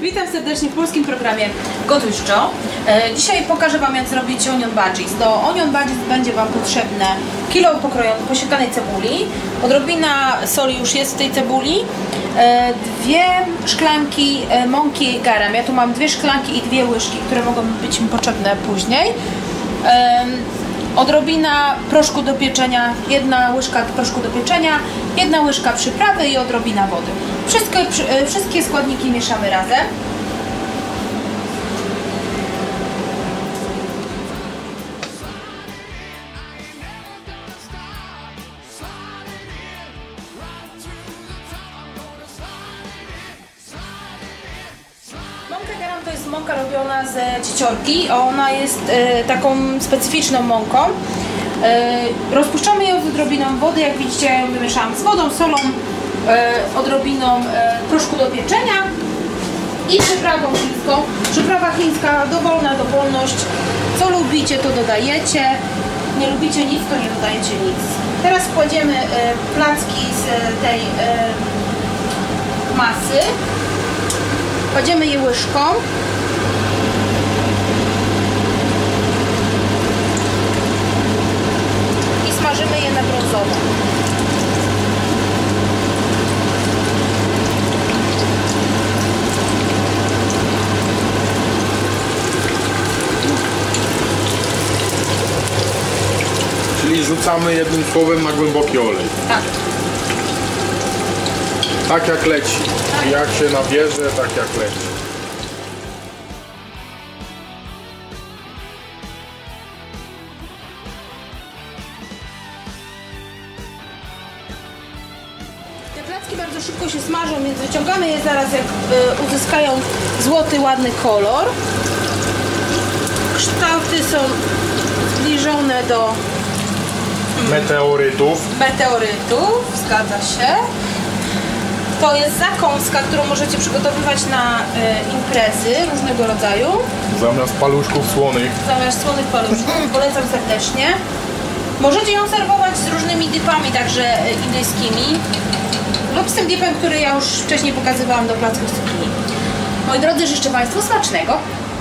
Witam serdecznie w polskim programie Gotuj Czczo. Dzisiaj pokażę Wam, jak zrobić onion budgies. Do onion budgies będzie Wam potrzebne kilo posiekanej cebuli, odrobina soli już jest w tej cebuli, 2 szklanki mąki garam. Ja tu mam 2 szklanki i 2 łyżki, które mogą być mi potrzebne później. Odrobina proszku do pieczenia, 1 łyżka proszku do pieczenia, 1 łyżka przyprawy i odrobina wody. Wszystkie składniki mieszamy razem. Mąka garam to jest mąka robiona z cieciorki. Ona jest taką specyficzną mąką. Rozpuszczamy ją z odrobiną wody, jak widzicie ja ją wymieszałam z wodą, solą, odrobiną proszku do pieczenia i przyprawą chińską. Przyprawa chińska dowolna dowolność. Co lubicie, to dodajecie. Nie lubicie nic, to nie dodajecie nic. Teraz kładziemy placki z tej masy. Kładziemy je łyżką. I smażymy je na brązowo. Czyli rzucamy jednym słowem na głęboki olej. Tak. Tak jak leci. Tak. Jak się nabierze, tak jak leci. Te placki bardzo szybko się smażą, więc wyciągamy je zaraz, jak uzyskają złoty, ładny kolor. Kształty są zbliżone do Meteorytów. Zgadza się. To jest zakąska, którą możecie przygotowywać na imprezy różnego rodzaju. Zamiast paluszków słonych. Zamiast słonych paluszków. Polecam serdecznie. Możecie ją serwować z różnymi dipami, także indyjskimi. Lub z tym dipem, który ja już wcześniej pokazywałam do placków z cukinii. Moi drodzy, życzę Państwu smacznego.